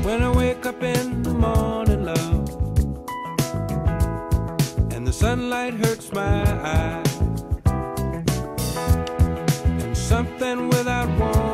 When I wake up in the morning, love, and the sunlight hurts my eyes, and something without warning